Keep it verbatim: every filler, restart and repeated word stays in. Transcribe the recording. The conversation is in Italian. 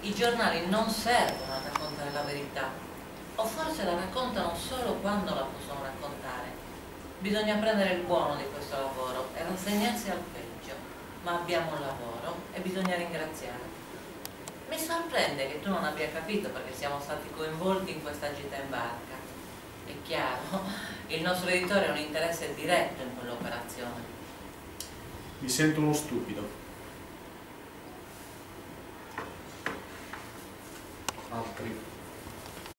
I giornali non servono a raccontare la verità, o forse la raccontano solo quando la possono raccontare. Bisogna prendere il buono di questo lavoro e rassegnarsi al peggio, ma abbiamo un lavoro e bisogna ringraziare. Mi sorprende che tu non abbia capito perché siamo stati coinvolti in questa gita in barca. È chiaro, il nostro editore ha un interesse diretto in quell'operazione. Mi sento uno stupido. Altri.